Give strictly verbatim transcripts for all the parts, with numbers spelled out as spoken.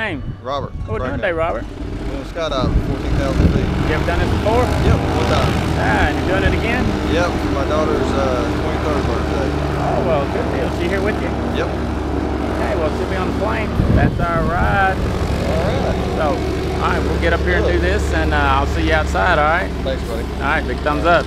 name? Robert. What are we doing today, Robert? Doing skydiving, fourteen thousand feet. You ever done this before? Yep, one time. Ah, and you're doing it again? Yep, my daughter's uh, twenty-third birthday. Oh, well, good deal. She here with you? Yep. Okay, well, she'll be on the plane. That's our ride. All right. So, all right, we'll get up here and do this, and uh, I'll see you outside, all right? Thanks, buddy. All right, big thumbs up.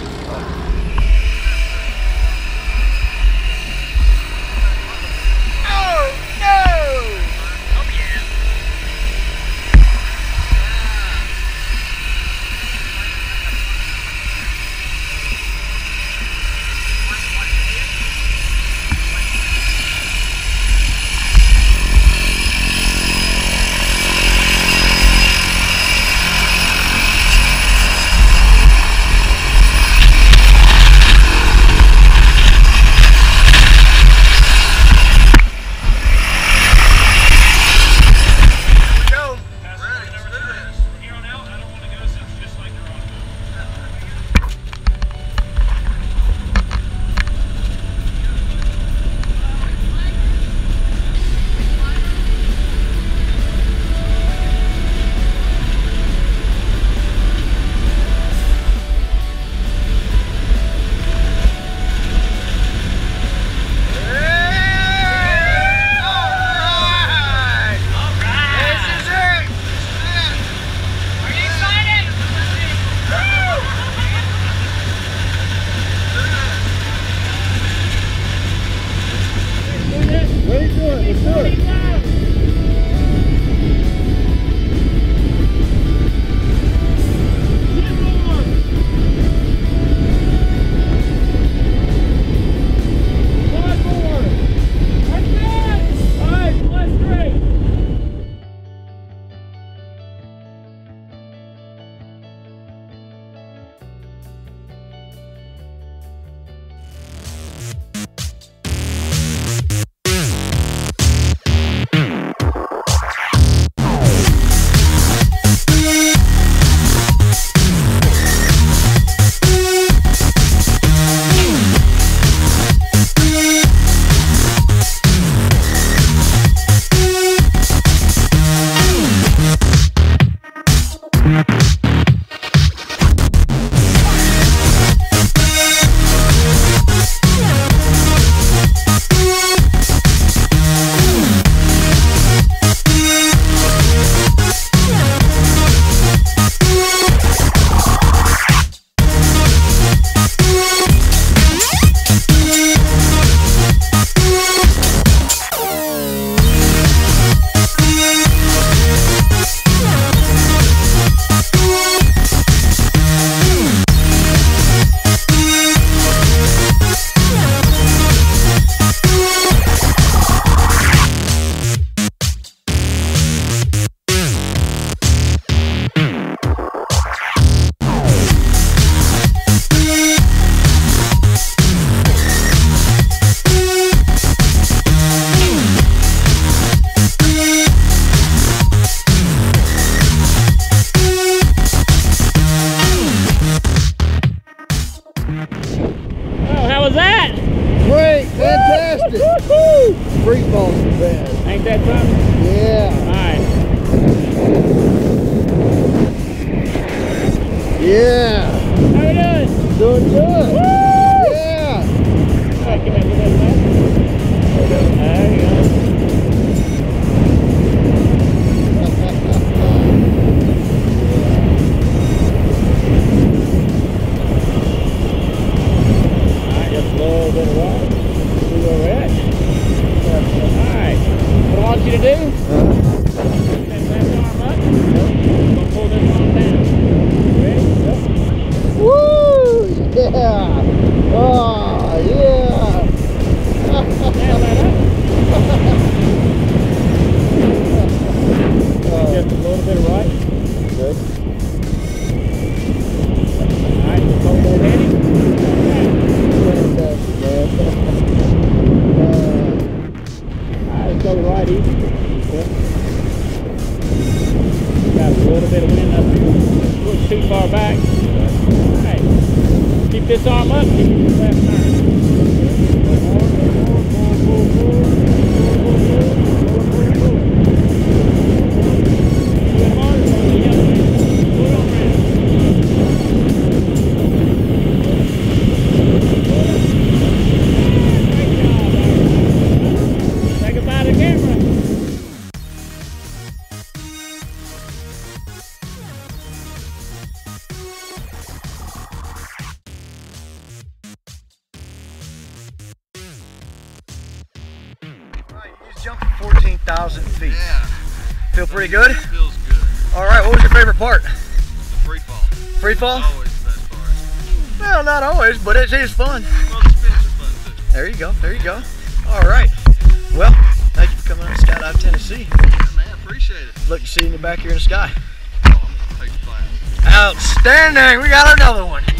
Free fall's the best. Ain't that something? Yeah. All right. Yeah. How you doing? Doing good. Woo! Yeah. All right, give me a little bit. There you go. Alright, just a little bit of water. See where we're at. Alright. What I want you to do? Uh-huh. That left arm up. Yep. We're gonna pull this arm down. Ready? Yep. Woo! Yeah. Oh, yeah. Stand right up. Just a little bit of right. Good. Alright, just hold that heading. Fantastic, man. Alright, let's go right easy. Yep. Got a little bit of wind up here. Push too far back. Alright. Keep this arm up, keep your left turn. Pull, pull, pull, pull, pull, pull, pull, pull, pull, pull. jumped fourteen thousand feet. Yeah. Feel pretty good? Feels good. All right, what was your favorite part? The free fall. Free fall? Always the best part. Well, not always, but it is fun. Well, the spins are fun too. There you go, there you go. All right. Well, thank you for coming out to Skydive Tennessee. Yeah, man, appreciate it. Look to see you back here in the sky. Oh, I'm gonna take the class. Outstanding, we got another one.